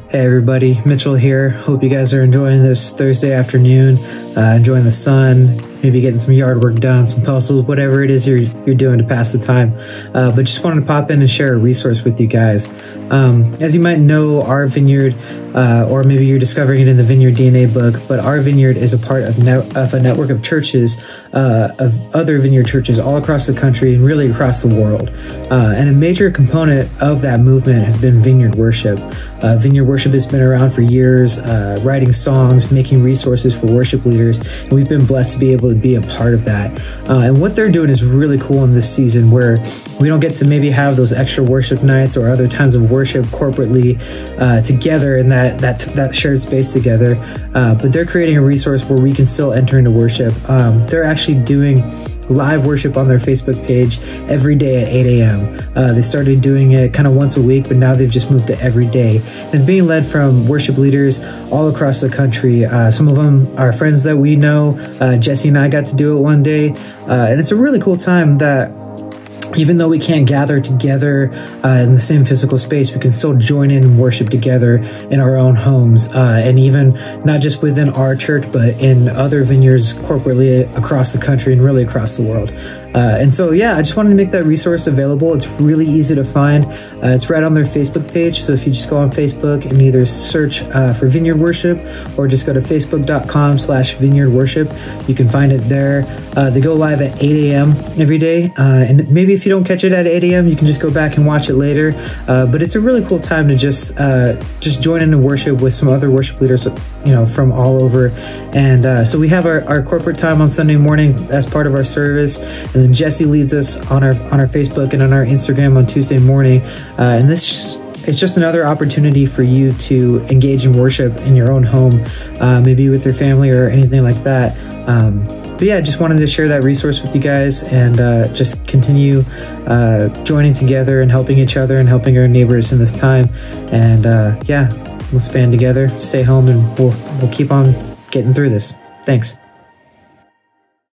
Hey everybody, Mitchell here. Hope you guys are enjoying this Thursday afternoon, enjoying the sun, maybe getting some yard work done, some puzzles, whatever it is you're doing to pass the time. But just wanted to pop in and share a resource with you guys. As you might know, our Vineyard, or maybe you're discovering it in the Vineyard DNA book, but our Vineyard is a part of a network of churches, of other Vineyard churches all across the country and really across the world. And a major component of that movement has been Vineyard Worship. Vineyard Worship has been around for years, writing songs, making resources for worship leaders, and we've been blessed to be able to be a part of that. And what they're doing is really cool in this season, where we don't get to maybe have those extra worship nights or other times of worship corporately together in that shared space together, but they're creating a resource where we can still enter into worship. They're actually doing live worship on their Facebook page every day at 8 a.m. They started doing it kind of once a week, but now they've just moved to every day. It's being led from worship leaders all across the country. Some of them are friends that we know. Jesse and I got to do it one day, and it's a really cool time that even though we can't gather together in the same physical space, we can still join in and worship together in our own homes, and even not just within our church, but in other vineyards corporately across the country and really across the world. And so, yeah, I just wanted to make that resource available. It's really easy to find. It's right on their Facebook page. So if you just go on Facebook and either search for Vineyard Worship or just go to facebook.com/Vineyard Worship, you can find it there. They go live at 8 a.m. every day. And maybe if you don't catch it at 8 a.m., you can just go back and watch it later. But it's a really cool time to just join in and worship with some other worship leaders, from all over. And so we have our corporate time on Sunday morning as part of our service. And then Jesse leads us on our Facebook and on our Instagram on Tuesday morning. And it's just another opportunity for you to engage in worship in your own home, maybe with your family or anything like that. But yeah, just wanted to share that resource with you guys and just continue joining together and helping each other and helping our neighbors in this time. And yeah, we'll stand together, stay home, and we'll keep on getting through this. Thanks.